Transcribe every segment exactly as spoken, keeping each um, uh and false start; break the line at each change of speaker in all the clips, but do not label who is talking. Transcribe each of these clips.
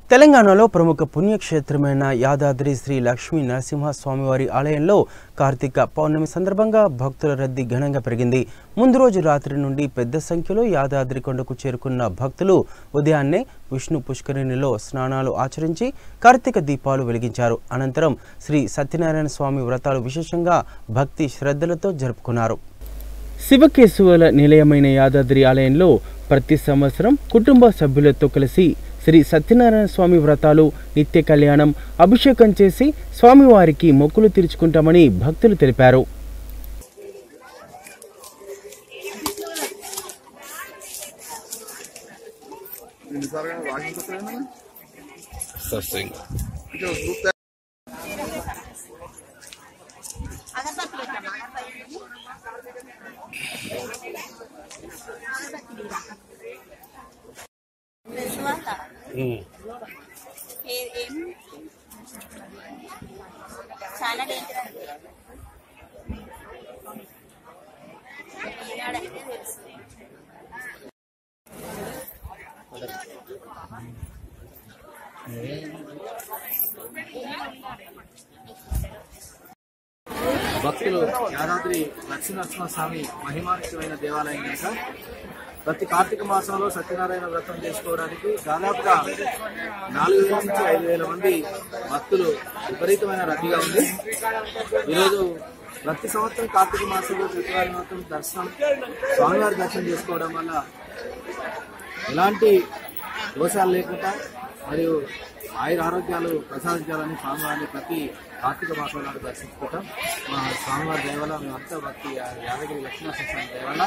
తెలంగాణలో ప్రముఖ పుణ్యక్షేత్రమైన యాదాద్రి శ్రీ లక్ష్మీ నరసింహస్వామివారి ఆలయంలో కార్తీక పౌర్ణమి సందర్భంగా భక్తుల రద్దీ ఘనంగా పెరిగింది. ముందు రోజు రాత్రి నుండి పెద్ద సంఖ్యలో యాదాద్రి కొండకు చేరుకున్న భక్తులు ఉదయాన్నే విష్ణు పుష్కరిణిలో స్నానాలు ఆచరించి కార్తీక దీపాలు వెలిగించారు. అనంతరం శ్రీ సత్యనారాయణ స్వామి వ్రతాలు విశేషంగా భక్తి శ్రద్ధలతో జరుపుకున్నారు. శివకేశవుల నిలయమైన యాదాద్రి ఆలయంలో ప్రతి సంవత్సరం కుటుంబ సభ్యులతో కలిసి శ్రీ సత్యనారాయణ స్వామి వ్రతాలు, నిత్య కళ్యాణం, అభిషేకం చేసి స్వామివారికి మొక్కులు తీర్చుకుంటామని భక్తులు తెలిపారు.
చాలా డేంజర్ అండి. ఈనాడైతే తెలుసు.
భక్తులు యాదాద్రి లక్ష్మీనరసింహస్వామి మహిమాన్వితమైన దేవాలయం కనుక ప్రతి కార్తీక మాసంలో సత్యనారాయణ వ్రతం చేసుకోవడానికి దాదాపుగా నాలుగు వేల నుంచి ఐదు వేల మంది భక్తులు విపరీతమైన రద్దీగా ఉంది. ఈరోజు ప్రతి సంవత్సరం కార్తీక మాసంలో సత్యనారాయణ వ్రతం దర్శనం స్వామివారి దర్శనం చేసుకోవడం వల్ల ఎలాంటి దోషాలు లేకుండా మరియు ఆయుర ఆరోగ్యాలు ప్రసాదించాలని స్వామివారిని ప్రతి కార్తీక మాసంలో దర్శించుకుంటాం. మా స్వామివారి దేవాల మేమంతా భక్తి యాదగిరి లక్ష్మీనరసింహస్వామి దేవాల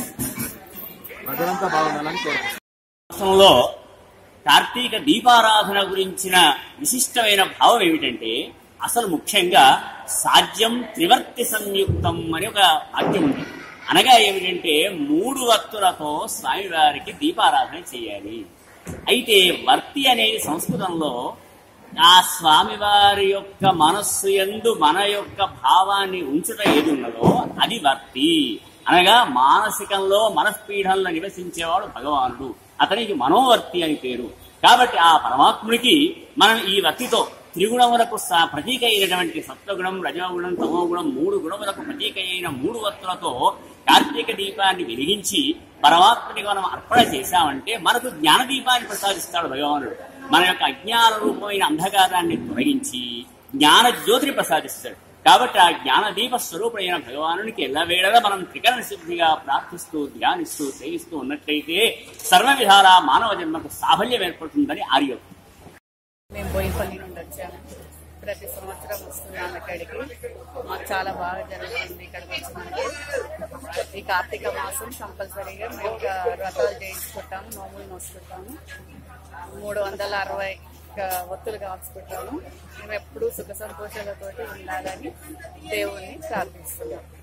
ప్రజలంతా బాగుండాలని కోరుకుంటున్నాం.
కార్తీక దీపారాధన గురించిన విశిష్టమైన భావం ఏమిటంటే, అసలు ముఖ్యంగా సాధ్యం త్రివర్తి సంయుక్తం అని ఒక వాక్యం ఉంది. అనగా ఏమిటంటే మూడు వత్తులతో స్వామివారికి దీపారాధన చేయాలి. అయితే వర్తి అనేది సంస్కృతంలో ఆ స్వామివారి యొక్క మనస్సు యందు మన యొక్క భావాన్ని ఉంచుట ఏది ఉన్నదో అది వర్తి. అనగా మానసికంలో మనస్పీఠంలో నివసించేవాడు భగవానుడు, అతనికి మనోవర్తి అని పేరు. కాబట్టి ఆ పరమాత్ముడికి మనం ఈ వర్తితో త్రిగుణములకు ప్రతీక అయినటువంటి సత్వగుణం, రజోగుణం, తమోగుణం మూడు గుణములకు ప్రతీక అయిన మూడు వత్తులతో కార్తీక దీపాన్ని వెలిగించి పరమాత్ముడికి మనం అర్పణ చేశామంటే మనకు జ్ఞాన దీపాన్ని ప్రసాదిస్తాడు భగవానుడు. మన యొక్క అజ్ఞాన రూపమైన అంధకారాన్ని తొలగించి జ్ఞాన జ్యోతిని ప్రసాదిస్తాడు. కాబట్టి ఆ జ్ఞానదీప స్వరూపుడైన భగవానునికి ఎల్లవేళలా మనం త్రికరణ సిద్ధిగా ప్రార్థిస్తూ ధ్యానిస్తూ సేవిస్తూ ఉన్నట్లయితే సర్వ విధాల మానవ జన్మకు సాఫల్యం ఏర్పడుతుందని ఆర్యం.
మేము బోయిపల్లి నుండి వచ్చాము. ప్రతి సంవత్సరం వస్తున్నాము ఇక్కడికి. మాకు చాలా బాగా జరుగుతుంది ఇక్కడికి వచ్చినందుకు. ఈ కార్తీక మాసం కంపల్సరీగా మేము వ్రతాలు చేయించుకుంటాము, నోములు మోసుకుంటాము. మూడు వందల అరవై ఒత్తులు కాల్చుకుంటాము. మేము ఎప్పుడూ సుఖ సంతోషాలతోటి ఉండాలని దేవుణ్ణి ప్రార్థిస్తున్నాం.